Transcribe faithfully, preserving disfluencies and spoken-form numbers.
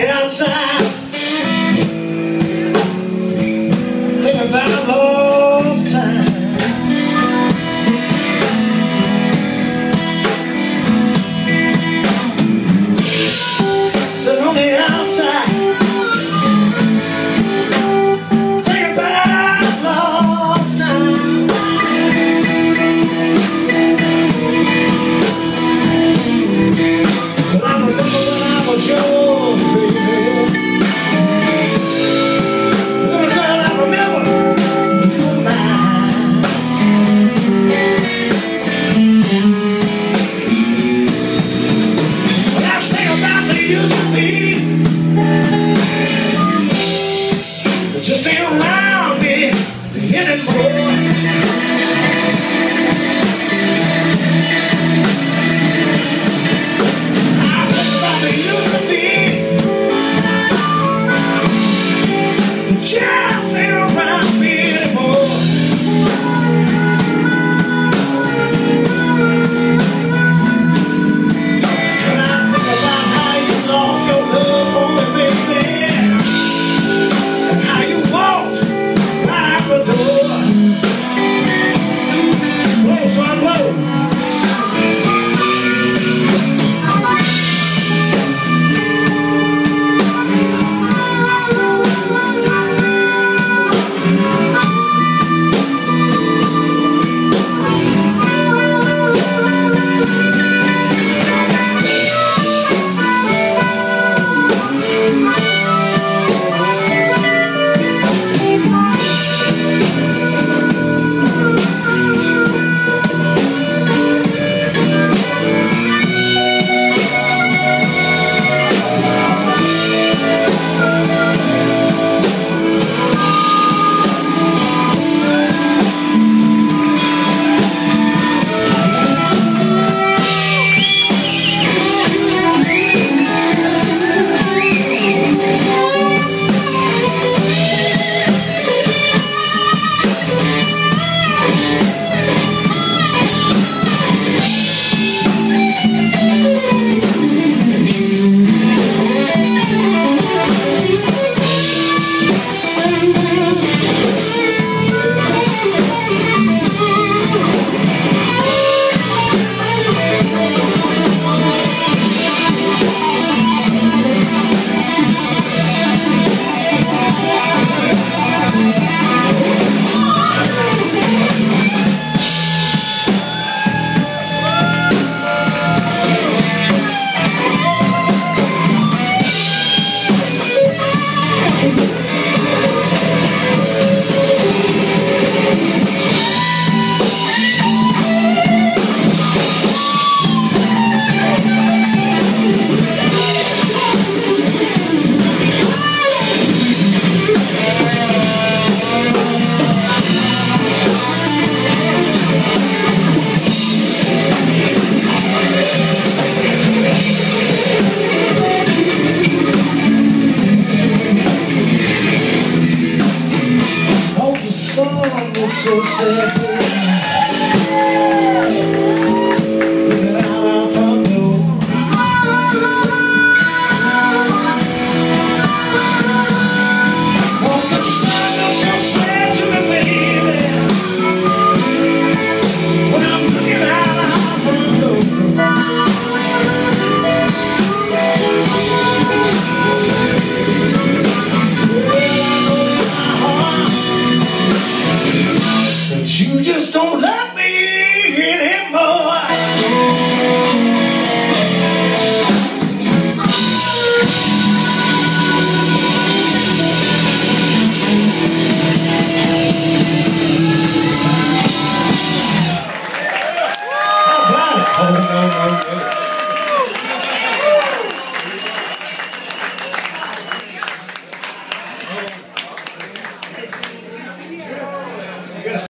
the outside, thinking about lost time. Sitting on the outside, thinking about lost time. But I remember when I was yours, baby. Little girl, I remember you were mine. But I think about the used to be, that just ain't around me anymore. Just ain't around me anymore. When I think about how you lost your love for me, baby, and how you walked right out the door. Blow, son, blow. So sad.